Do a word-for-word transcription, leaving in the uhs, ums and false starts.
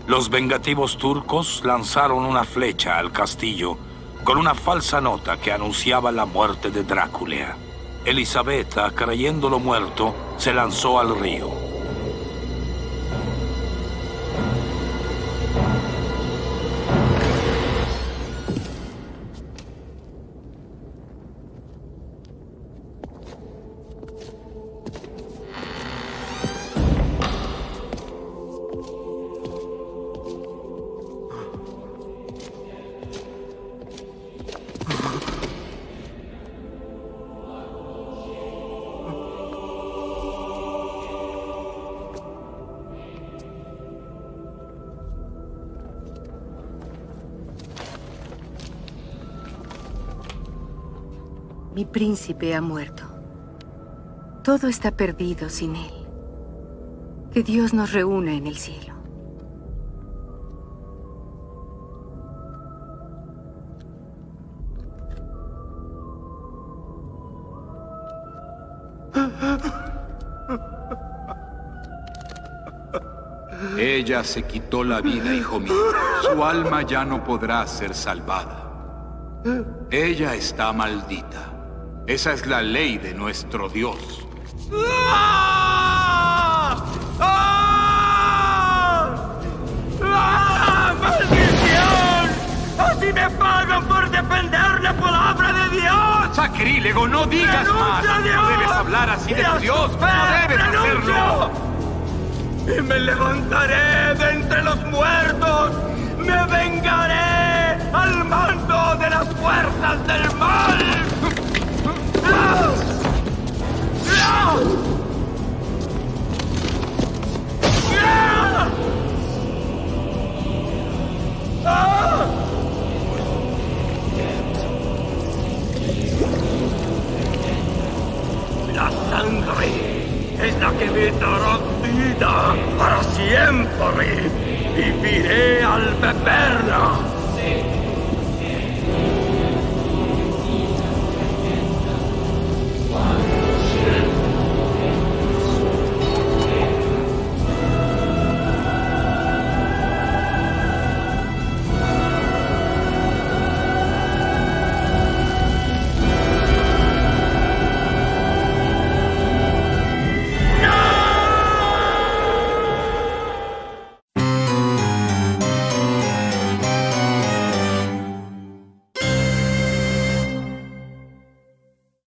Los vengativos turcos lanzaron una flecha al castillo con una falsa nota que anunciaba la muerte de Drácula. Elisabetta, creyéndolo muerto, se lanzó al río. Mi príncipe ha muerto. Todo está perdido sin él. Que Dios nos reúna en el cielo. Ella se quitó la vida, hijo mío. Su alma ya no podrá ser salvada. Ella está maldita. Esa es la ley de nuestro Dios. ¡Ah! ¡Ah! ¡Ah! ¡Maldición! ¡Así me pagan por defender la palabra de Dios! ¡Sacrílego! ¡No digas más! ¡Renuncio, Dios! ¡No debes hablar así de tu Dios! ¡No debes hacerlo! Y me levantaré de entre los muertos. Me vengaré al mando de las fuerzas del mal. ¡Ah! ¡Ah! ¡Ah! ¡Ah! La sangre es la que me dará vida para siempre. Viviré al beberla.